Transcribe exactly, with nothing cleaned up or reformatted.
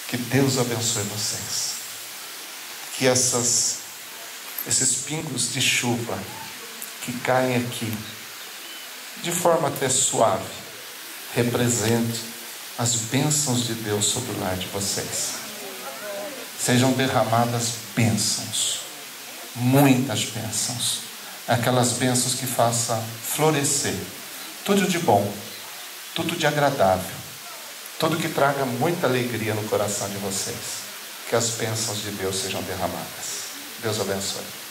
Que Deus abençoe vocês. Que essas, esses pingos de chuva que caem aqui, de forma até suave, represente as bênçãos de Deus sobre o lar de vocês. Sejam derramadas bênçãos, muitas bênçãos, aquelas bênçãos que façam florescer tudo de bom, tudo de agradável, tudo que traga muita alegria no coração de vocês. Que as bênçãos de Deus sejam derramadas. Deus abençoe.